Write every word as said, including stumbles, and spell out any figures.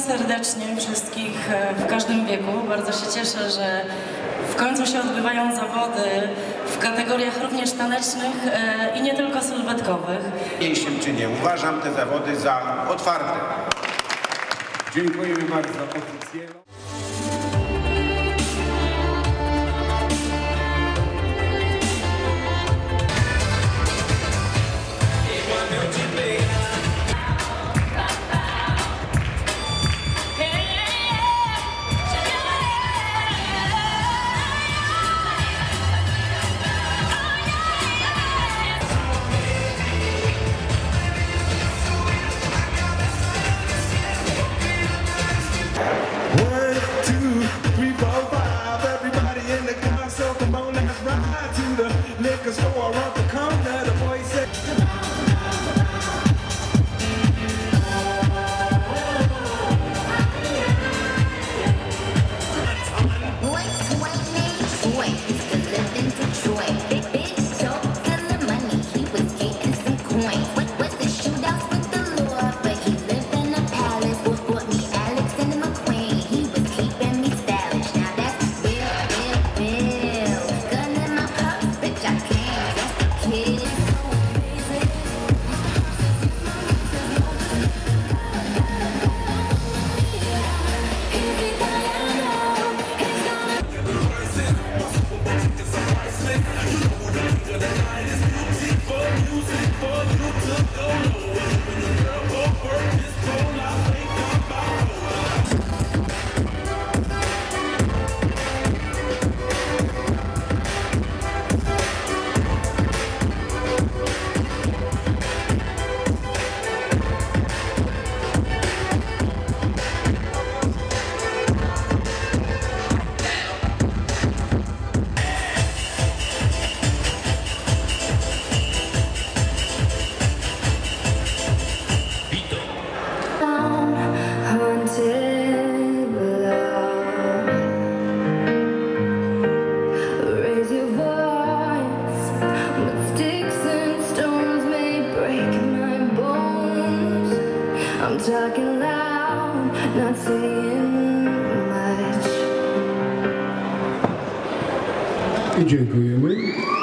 serdecznie wszystkich w każdym wieku. Bardzo się cieszę, że w końcu się odbywają zawody w kategoriach również tanecznych i nie tylko sylwetkowych. W mniejszym czynie uważam te zawody za otwarte. Dziękujemy bardzo oficjalnie. Store around the corner, the boy said I'm talking loud, not saying much. I dziękujemy.